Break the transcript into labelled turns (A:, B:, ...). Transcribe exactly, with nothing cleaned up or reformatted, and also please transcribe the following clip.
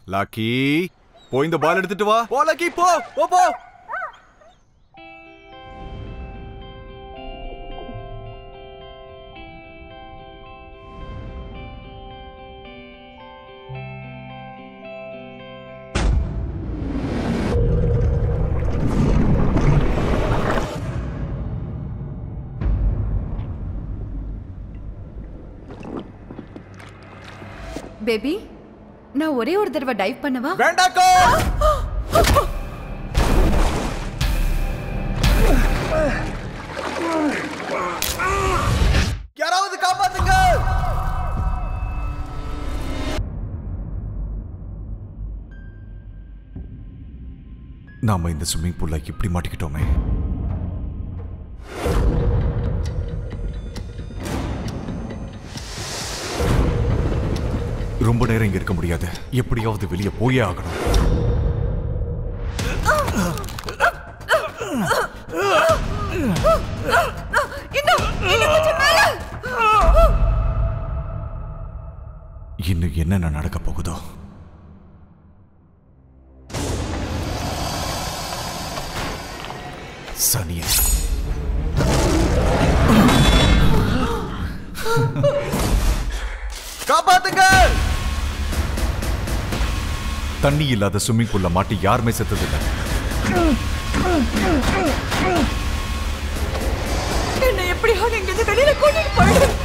A: Lucky போய் இந்த பால் எடுத்துட்டு வா. போ லக்கி போ போ போ.
B: பேபி, நான் ஒரே ஒரு தடவை டைவ் பண்ணவா?
A: வேண்டாக்கோ. யாராவது காப்பாத்துங்க. நாம இந்த ஸ்விம்மிங் பூல்ல இப்படி மாட்டிக்கிட்டோமே. ரொம்ப நேரம் இங்க இருக்க முடியாது. எப்படியாவது வெளியே போயே ஆகணும். இன்னும் என்னென்ன நடக்க போகுதோ. சனிய காப்பாத்துங்க. தண்ணி இல்லாத ஸ்விம்மிங் பூல்ல மாட்டி யாருமே செத்ததில்லை.
B: என்ன எப்படியாவது இங்கிருந்து வெளியில கூட்டிட்டு போயிடு.